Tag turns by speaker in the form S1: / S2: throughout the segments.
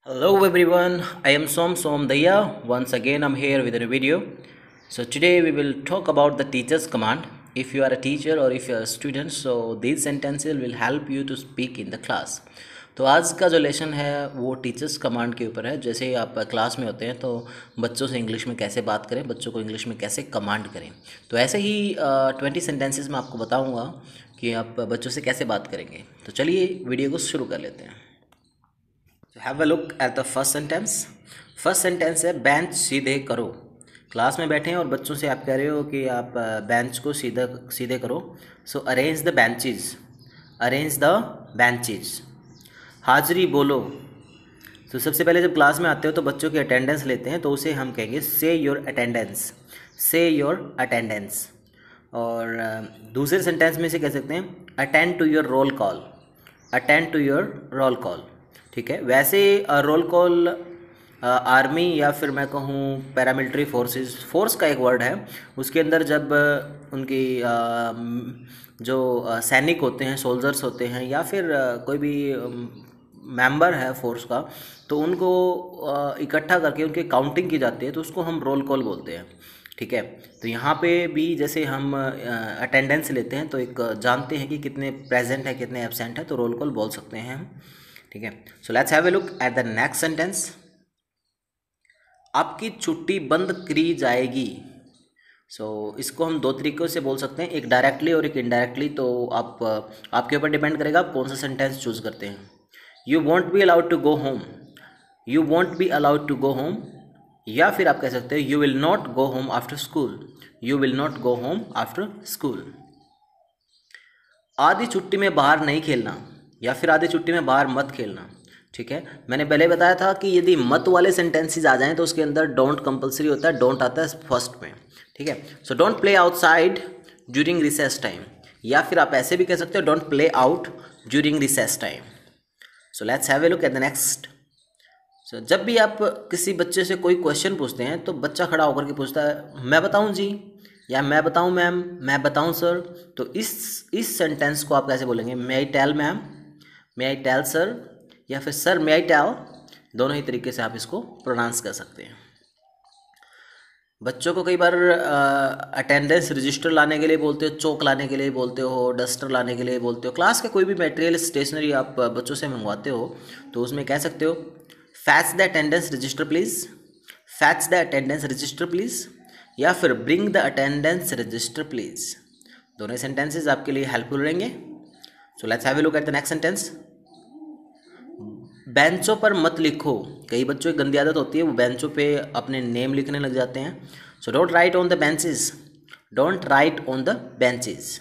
S1: Hello everyone, I am Som Daya. Once again I'm here with a video. So today we will talk about the teacher's command. If you are a teacher or if you are a student, so these sentences will help you to speak in the class. तो आज का जो lesson है वो teachers command के ऊपर है। जैसे ही आप क्लास में होते हैं तो बच्चों से इंग्लिश में कैसे बात करें, बच्चों को इंग्लिश में कैसे कमांड करें। तो ऐसे ही 20 सेंटेंसेस में आपको बताऊंगा कि आप बच्चों से कैसे बात करेंगे। तो चलिए वीडियो को शुरू कर लेते हैं। So have a look at the first sentence. First sentence है बेंच सीधे करो। क्लास में बैठे हैं और बच्चों से आप कह रहे हो कि आप बेंच को सीधे करो। So arrange the benches, arrange the benches. हाजिरी बोलो। तो सबसे पहले जब क्लास में आते हो तो बच्चों की अटेंडेंस लेते हैं, तो उसे हम कहेंगे say your attendance, say your attendance. और दूसरे सेंटेंस में से कह सकते हैं attend to your roll call, attend to your roll call. ठीक है। वैसे रोल कॉल आर्मी या फिर मैं कहूँ पैरामिलिट्री फोर्सेस, फोर्स का एक वर्ड है, उसके अंदर जब उनकी जो सैनिक होते हैं, सोल्जर्स होते हैं या फिर कोई भी मेंबर है फोर्स का, तो उनको इकट्ठा करके उनकी काउंटिंग की जाती है, तो उसको हम रोल कॉल बोलते हैं। ठीक है। तो यहाँ पे भी जैसे हम अटेंडेंस लेते हैं तो एक जानते हैं कि कितने प्रेजेंट है कितने एब्सेंट है, तो रोल कॉल बोल सकते हैं हम। ठीक है। So let's have a look at the next sentence. आपकी छुट्टी बंद करी जाएगी। इसको हम दो तरीक़ों से बोल सकते हैं, एक डायरेक्टली और एक इनडायरेक्टली। तो आप आपके ऊपर डिपेंड करेगा आप कौन सा सेंटेंस चूज करते हैं। You won't be allowed to go home, you won't be allowed to go home. या फिर आप कह सकते हैं you will not go home after school, you will not go home after school. आधी छुट्टी में बाहर नहीं खेलना या फिर आधी छुट्टी में बाहर मत खेलना। ठीक है। मैंने पहले बताया था कि यदि मत वाले सेंटेंसेस आ जाएं तो उसके अंदर डोंट कंपलसरी होता है, डोंट आता है फर्स्ट में। ठीक है। So don't play outside during recess time, या फिर आप ऐसे भी कह सकते हो don't play out during recess time. So let's have a look at the next. जब भी आप किसी बच्चे से कोई क्वेश्चन पूछते हैं तो बच्चा खड़ा होकर के पूछता है मैं बताऊं जी, या मैं बताऊं मैम, मैं बताऊं सर। तो इस सेंटेंस को आप कैसे बोलेंगे? May I tell ma'am, may I tell sir, या फिर सर मे आई टेल। दोनों ही तरीके से आप इसको प्रोनाउंस कर सकते हैं। बच्चों को कई बार अटेंडेंस रजिस्टर लाने के लिए बोलते हो, चौक लाने के लिए बोलते हो, डस्टर लाने के लिए बोलते हो। क्लास के कोई भी मटेरियल स्टेशनरी आप बच्चों से मंगवाते हो तो उसमें कह सकते हो fetch the attendance register please, fetch the attendance register please, या फिर bring the attendance register please. दोनों सेंटेंसेस आपके लिए हेल्पफुल रहेंगे। So let's have a look at the next sentence. बेंचों पर मत लिखो। कई बच्चों की गंदी आदत होती है, वो बेंचों पे अपने नेम लिखने लग जाते हैं। So don't write on the benches, don't write on the benches.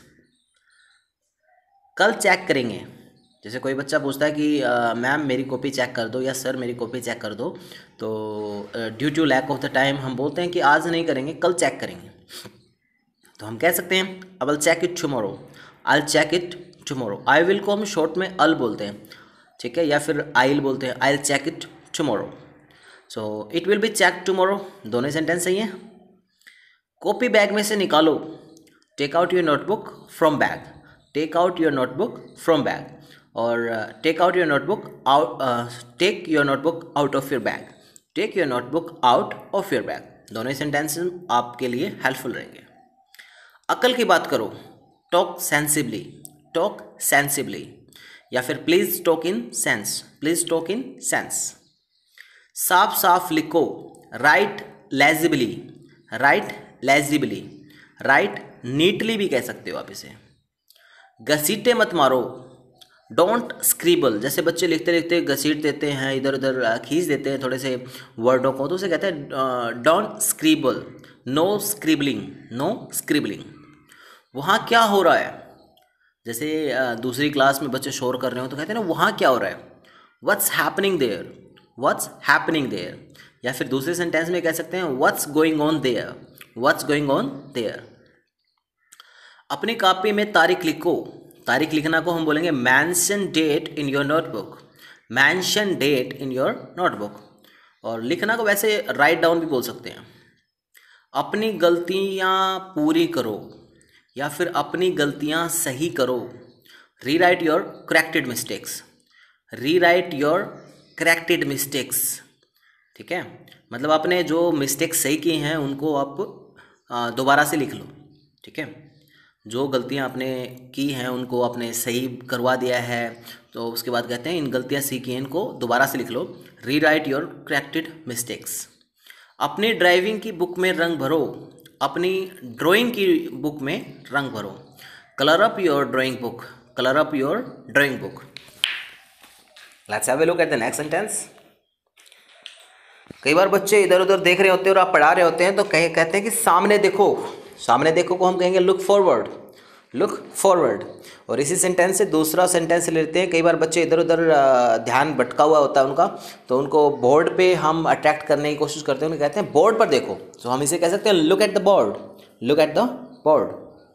S1: कल चेक करेंगे। जैसे कोई बच्चा पूछता है कि मैम मेरी कॉपी चेक कर दो, या सर मेरी कॉपी चेक कर दो, तो due to lack of the time हम बोलते हैं कि आज नहीं करेंगे, कल चेक करेंगे। तो हम कह सकते हैं I will check it tomorrow, I will check it tomorrow. I will को हम शॉर्ट में अल बोलते हैं। ठीक है। या फिर आई बोलते हैं, I will check it tomorrow. So it will be check tomorrow. दोनों सेंटेंस सही है। कॉपी बैग में से निकालो। Take out your notebook from bag, take out your notebook from bag. और take out your notebook out, take your notebook out of your bag, take your notebook out of your bag. दोनों sentence आपके लिए helpful रहेंगे। अकल की बात करो। Talk sensibly, talk sensibly, या फिर please talk in sense, please talk in sense. साफ साफ लिखो। Write legibly, write legibly, write neatly भी कह सकते हो आप इसे। घसीटे मत मारो। Don't scribble. जैसे बच्चे लिखते लिखते घसीट देते हैं, इधर उधर खींच देते हैं थोड़े से वर्डों को, तो उसे कहते हैं don't scribble, no scribbling, no scribbling. वहाँ क्या हो रहा है? जैसे दूसरी क्लास में बच्चे शोर कर रहे हो तो कहते हैं ना वहाँ क्या हो रहा है, what's happening there, what's happening there. या फिर दूसरे सेंटेंस में कह सकते हैं what's going on there, what's going on there. अपनी कॉपी में तारीख लिखो। तारीख लिखना को हम बोलेंगे mention date in your notebook, mention date in your notebook. और लिखना को वैसे राइट डाउन भी बोल सकते हैं। अपनी गलतियाँ पूरी करो, या फिर अपनी गलतियाँ सही करो। Rewrite your corrected mistakes, rewrite your corrected mistakes. ठीक है, मतलब आपने जो मिस्टेक्स सही की हैं उनको आप दोबारा से लिख लो। ठीक है, जो गलतियां आपने की हैं उनको आपने सही करवा दिया है, तो उसके बाद कहते हैं इन गलतियां सीखी हैं इनको दोबारा से लिख लो। Rewrite your corrected mistakes. अपनी ड्राइविंग की बुक में रंग भरो, अपनी ड्राइंग की बुक में रंग भरो। Colour up your drawing book, colour up your drawing book. Let's have a look at the next sentence. कई बार बच्चे इधर उधर देख रहे होते हैं और आप पढ़ा रहे होते हैं तो कहते हैं कि सामने देखो। सामने देखो को हम कहेंगे लुक फॉरवर्ड, लुक फॉरवर्ड। और इसी सेंटेंस से दूसरा सेंटेंस लेते हैं। कई बार बच्चे इधर उधर ध्यान भटका हुआ होता है उनका, तो उनको बोर्ड पे हम अट्रैक्ट करने की कोशिश करते हैं, उन्हें कहते हैं बोर्ड पर देखो। तो हम इसे कह सकते हैं look at the board, look at the board.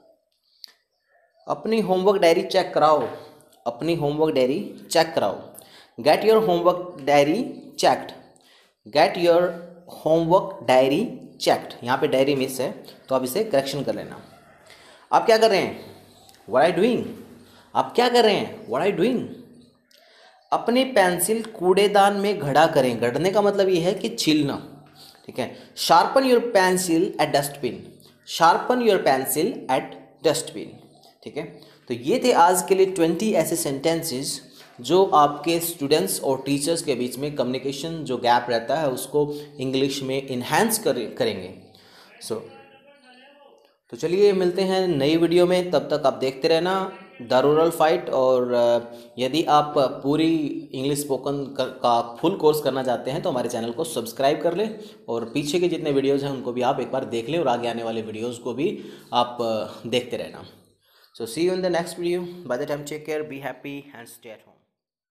S1: अपनी होमवर्क डायरी चेक कराओ, अपनी होमवर्क डायरी चेक कराओ। Get your homework diary checked, get your homework diary checked. यहाँ पे डायरी मिस है तो आप इसे करेक्शन कर लेना। आप क्या कर रहे हैं, व्हाट आर यू डूइंग, आप क्या कर रहे हैं, व्हाट आर यू डूइंग। अपनी पेंसिल कूड़ेदान में घड़ा करें, गढ़ने का मतलब ये है कि छीलना। ठीक है, sharpen your pencil at dustbin, sharpen your pencil at dustbin. ठीक है, तो ये थे आज के लिए 20 ऐसे सेंटेंसेस जो आपके स्टूडेंट्स और टीचर्स के बीच में कम्युनिकेशन जो गैप रहता है उसको इंग्लिश में इन्हेंस करेंगे। तो चलिए मिलते हैं नई वीडियो में, तब तक आप देखते रहना द रूरल फाइट। और यदि आप पूरी इंग्लिश स्पोकन का फुल कोर्स करना चाहते हैं तो हमारे चैनल को सब्सक्राइब कर लें और पीछे के जितने वीडियोज़ हैं उनको भी आप एक बार देख लें और आगे आने वाले वीडियोज़ को भी आप देखते रहना। So see you in the next video. By the time, take care, be happy and stay at home.